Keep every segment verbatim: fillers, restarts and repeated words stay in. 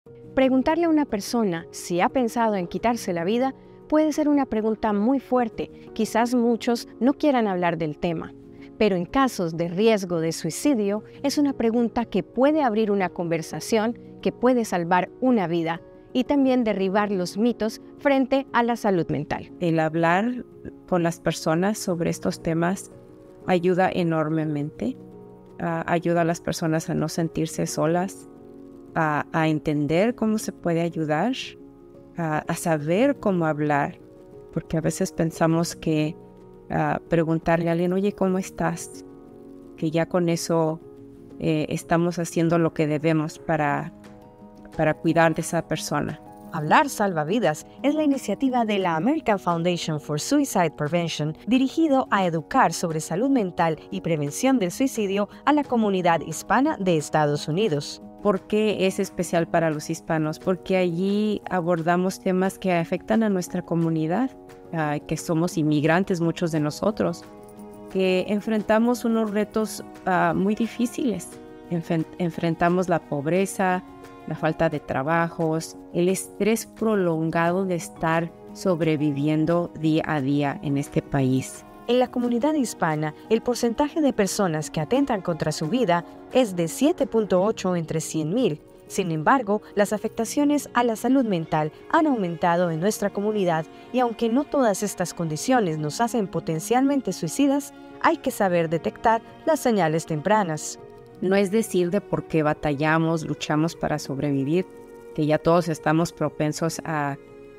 Preguntarle a una persona si ha pensado en quitarse la vida puede ser una pregunta muy fuerte. Quizás muchos no quieran hablar del tema, pero en casos de riesgo de suicidio es una pregunta que puede abrir una conversación que puede salvar una vida y también derribar los mitos frente a la salud mental. El hablar con las personas sobre estos temas ayuda enormemente, uh, ayuda a las personas a no sentirse solas, A, a entender cómo se puede ayudar, a, a saber cómo hablar, porque a veces pensamos que uh, preguntarle a alguien, oye, ¿cómo estás? Que ya con eso eh, estamos haciendo lo que debemos para, para cuidar de esa persona. Hablar salva vidas es la iniciativa de la American Foundation for Suicide Prevention dirigido a educar sobre salud mental y prevención del suicidio a la comunidad hispana de Estados Unidos. ¿Por qué es especial para los hispanos? Porque allí abordamos temas que afectan a nuestra comunidad, uh, que somos inmigrantes muchos de nosotros, que enfrentamos unos retos uh, muy difíciles. Enf- enfrentamos la pobreza, la falta de trabajos, el estrés prolongado de estar sobreviviendo día a día en este país. En la comunidad hispana, el porcentaje de personas que atentan contra su vida es de siete punto ocho entre cien mil. Sin embargo, las afectaciones a la salud mental han aumentado en nuestra comunidad y aunque no todas estas condiciones nos hacen potencialmente suicidas, hay que saber detectar las señales tempranas. No es decir de por qué batallamos, luchamos para sobrevivir, que ya todos estamos propensos a,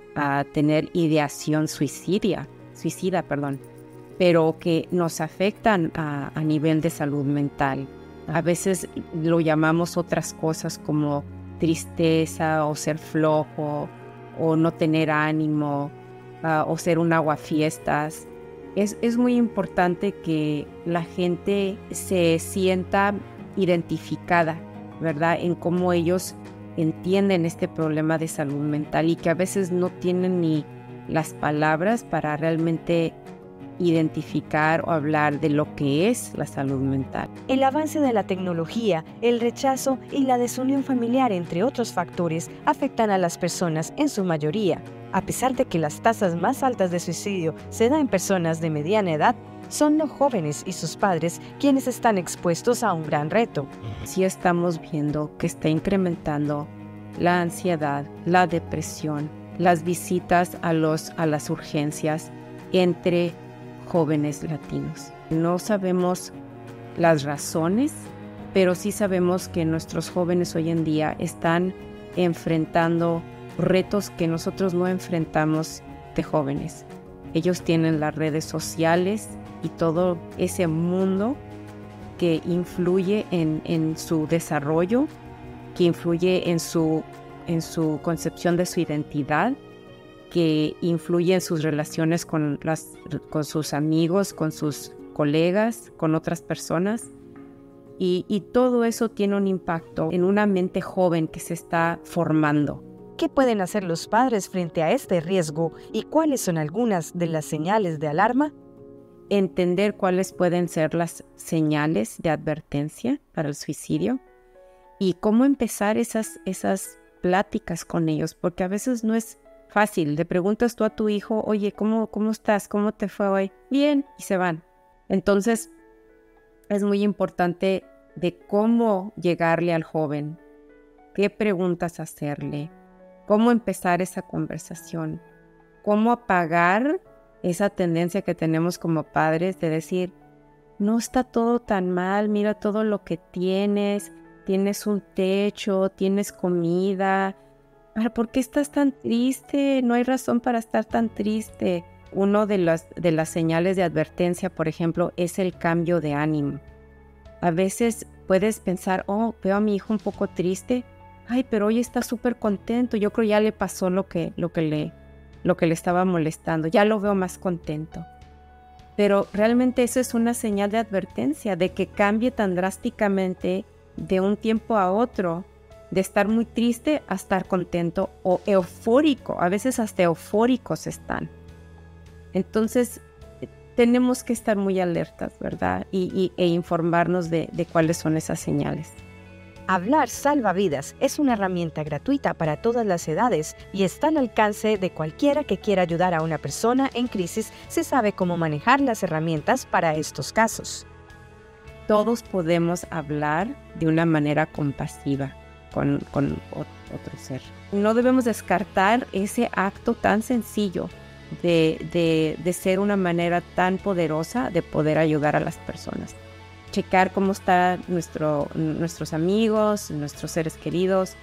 a tener ideación suicidia, suicida, perdón. pero que nos afectan a, a nivel de salud mental. A veces lo llamamos otras cosas como tristeza o ser flojo o no tener ánimo uh, o ser un aguafiestas. Es, es muy importante que la gente se sienta identificada, ¿verdad? En cómo ellos entienden este problema de salud mental y que a veces no tienen ni las palabras para realmente identificar o hablar de lo que es la salud mental. El avance de la tecnología, el rechazo y la desunión familiar, entre otros factores, afectan a las personas en su mayoría. A pesar de que las tasas más altas de suicidio se dan en personas de mediana edad, son los jóvenes y sus padres quienes están expuestos a un gran reto. Sí estamos viendo que está incrementando la ansiedad, la depresión, las visitas a, los, a las urgencias entre jóvenes latinos. No sabemos las razones, pero sí sabemos que nuestros jóvenes hoy en día están enfrentando retos que nosotros no enfrentamos de jóvenes. Ellos tienen las redes sociales y todo ese mundo que influye en, en su desarrollo, que influye en su, en su concepción de su identidad, que influye en sus relaciones con, las, con sus amigos, con sus colegas, con otras personas. Y, y todo eso tiene un impacto en una mente joven que se está formando. ¿Qué pueden hacer los padres frente a este riesgo y cuáles son algunas de las señales de alarma? Entender cuáles pueden ser las señales de advertencia para el suicidio y cómo empezar esas, esas pláticas con ellos, porque a veces no es fácil. Le preguntas tú a tu hijo, oye, ¿cómo, cómo estás? ¿Cómo te fue hoy? Bien, y se van. Entonces, es muy importante de cómo llegarle al joven, qué preguntas hacerle, cómo empezar esa conversación, cómo apagar esa tendencia que tenemos como padres de decir, no está todo tan mal, mira todo lo que tienes, tienes un techo, tienes comida, ¿por qué estás tan triste? No hay razón para estar tan triste. Uno de las, de las señales de advertencia, por ejemplo, es el cambio de ánimo. A veces puedes pensar, oh, veo a mi hijo un poco triste. Ay, pero hoy está súper contento. Yo creo ya le pasó lo que, lo, que le, lo que le estaba molestando. Ya lo veo más contento. Pero realmente eso es una señal de advertencia, de que cambie tan drásticamente de un tiempo a otro, de estar muy triste a estar contento o eufórico. A veces hasta eufóricos están. Entonces, tenemos que estar muy alertas, ¿verdad? Y, y, e informarnos de, de cuáles son esas señales. Hablar salva vidas es una herramienta gratuita para todas las edades y está al alcance de cualquiera que quiera ayudar a una persona en crisis si sabe cómo manejar las herramientas para estos casos. Todos podemos hablar de una manera compasiva con, con otro ser. No debemos descartar ese acto tan sencillo de, de, de ser una manera tan poderosa de poder ayudar a las personas. Checar cómo están nuestro, nuestros amigos, nuestros seres queridos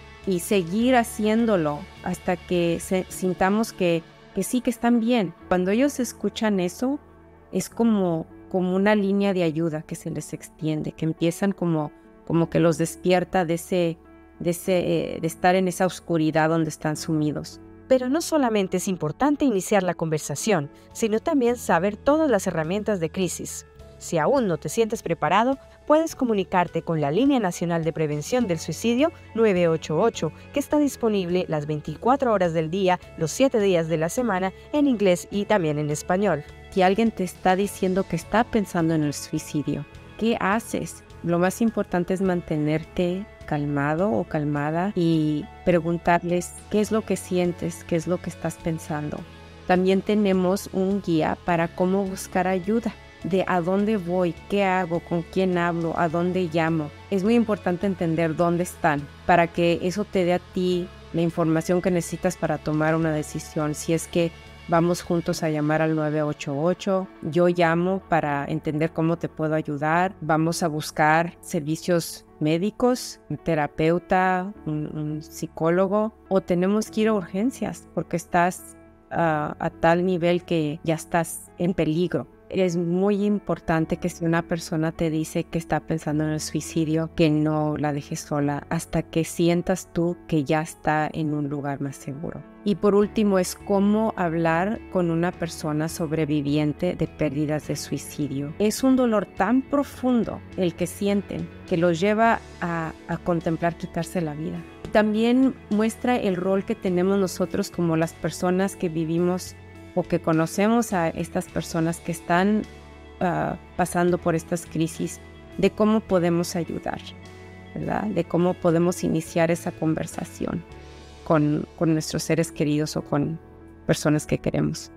y seguir haciéndolo hasta que se, sintamos que, que sí, que están bien. Cuando ellos escuchan eso, es como, como una línea de ayuda que se les extiende, que empiezan como, como que los despierta de, ese, de, ese, de estar en esa oscuridad donde están sumidos. Pero no solamente es importante iniciar la conversación, sino también saber todas las herramientas de crisis. Si aún no te sientes preparado, puedes comunicarte con la Línea Nacional de Prevención del Suicidio nueve ocho ocho, que está disponible las veinticuatro horas del día, los siete días de la semana, en inglés y también en español. Si alguien te está diciendo que está pensando en el suicidio, ¿qué haces? Lo más importante es mantenerte calmado o calmada y preguntarles qué es lo que sientes, qué es lo que estás pensando. También tenemos un guía para cómo buscar ayuda, de a dónde voy, qué hago, con quién hablo, a dónde llamo. Es muy importante entender dónde están para que eso te dé a ti la información que necesitas para tomar una decisión. Si es que vamos juntos a llamar al nueve ocho ocho, yo llamo para entender cómo te puedo ayudar. Vamos a buscar servicios médicos, un terapeuta, un, un psicólogo, o tenemos que ir a urgencias porque estás uh, a tal nivel que ya estás en peligro. Es muy importante que si una persona te dice que está pensando en el suicidio, que no la dejes sola hasta que sientas tú que ya está en un lugar más seguro. Y por último es cómo hablar con una persona sobreviviente de pérdidas de suicidio. Es un dolor tan profundo el que sienten que los lleva a, a contemplar quitarse la vida. También muestra el rol que tenemos nosotros como las personas que vivimos o que conocemos a estas personas que están uh, pasando por estas crisis, de cómo podemos ayudar, ¿verdad? De cómo podemos iniciar esa conversación con, con nuestros seres queridos o con personas que queremos.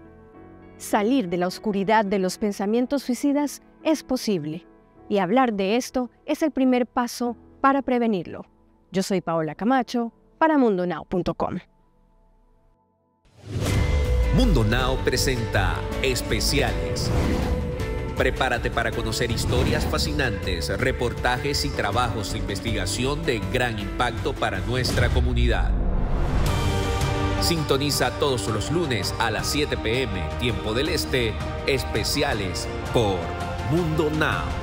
Salir de la oscuridad de los pensamientos suicidas es posible, y hablar de esto es el primer paso para prevenirlo. Yo soy Paola Camacho, para mundo now punto com. Mundo Now presenta Especiales. Prepárate para conocer historias fascinantes, reportajes y trabajos de investigación de gran impacto para nuestra comunidad. Sintoniza todos los lunes a las siete p m, tiempo del este, Especiales por Mundo Now.